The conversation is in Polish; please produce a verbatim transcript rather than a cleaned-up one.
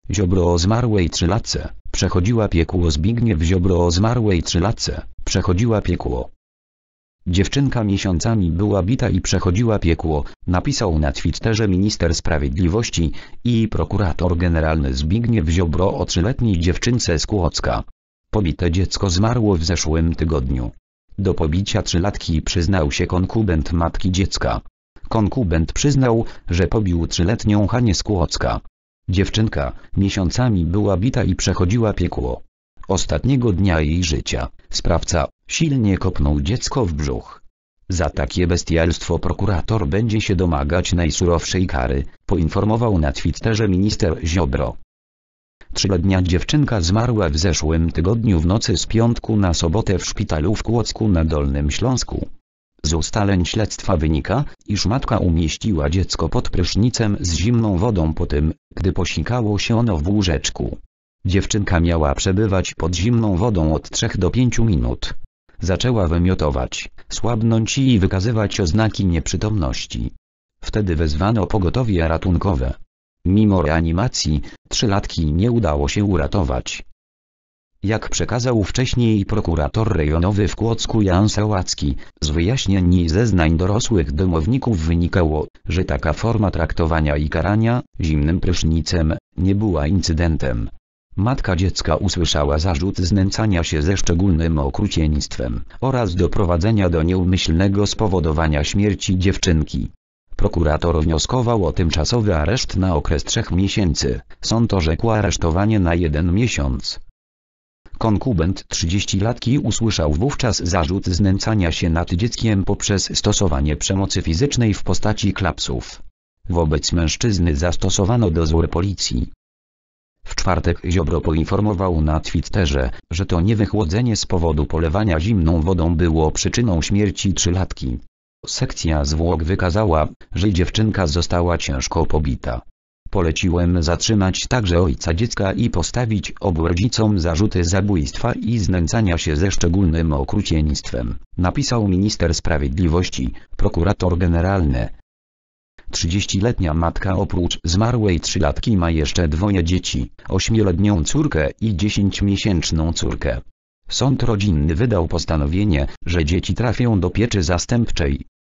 Ziobro o zmarłej trzylatce, przechodziła piekło. Zbigniew Ziobro o zmarłej trzylatce, przechodziła piekło. Dziewczynka miesiącami była bita i przechodziła piekło, napisał na Twitterze minister sprawiedliwości i prokurator generalny Zbigniew Ziobro o trzyletniej dziewczynce z Kłodzka. Pobite dziecko zmarło w zeszłym tygodniu. Do pobicia trzylatki przyznał się konkubent matki dziecka. Konkubent przyznał, że pobił trzyletnią Hanię z Kłodzka. Dziewczynka miesiącami była bita i przechodziła piekło. Ostatniego dnia jej życia sprawca silnie kopnął dziecko w brzuch. Za takie bestialstwo prokurator będzie się domagać najsurowszej kary, poinformował na Twitterze minister Ziobro. Trzyletnia dziewczynka zmarła w zeszłym tygodniu w nocy z piątku na sobotę w szpitalu w Kłodzku na Dolnym Śląsku. Z ustaleń śledztwa wynika, iż matka umieściła dziecko pod prysznicem z zimną wodą po tym, gdy posikało się ono w łóżeczku. Dziewczynka miała przebywać pod zimną wodą od trzech do pięciu minut. Zaczęła wymiotować, słabnąć i wykazywać oznaki nieprzytomności. Wtedy wezwano pogotowie ratunkowe. Mimo reanimacji, trzylatki nie udało się uratować. Jak przekazał wcześniej prokurator rejonowy w Kłodzku Jan Sałacki, z wyjaśnień i zeznań dorosłych domowników wynikało, że taka forma traktowania i karania, zimnym prysznicem, nie była incydentem. Matka dziecka usłyszała zarzut znęcania się ze szczególnym okrucieństwem oraz doprowadzenia do nieumyślnego spowodowania śmierci dziewczynki. Prokurator wnioskował o tymczasowy areszt na okres trzech miesięcy, sąd orzekł aresztowanie na jeden miesiąc. Konkubent trzydziestolatki usłyszał wówczas zarzut znęcania się nad dzieckiem poprzez stosowanie przemocy fizycznej w postaci klapsów. Wobec mężczyzny zastosowano dozór policji. W czwartek Ziobro poinformował na Twitterze, że to niewychłodzenie z powodu polewania zimną wodą było przyczyną śmierci trzylatki. Sekcja zwłok wykazała, że dziewczynka została ciężko pobita. Poleciłem zatrzymać także ojca dziecka i postawić obu rodzicom zarzuty zabójstwa i znęcania się ze szczególnym okrucieństwem, napisał minister sprawiedliwości, prokurator generalny. trzydziestoletnia matka oprócz zmarłej trzylatki ma jeszcze dwoje dzieci, ośmioletnią córkę i dziesięciomiesięczną córkę. Sąd rodzinny wydał postanowienie, że dzieci trafią do pieczy zastępczej.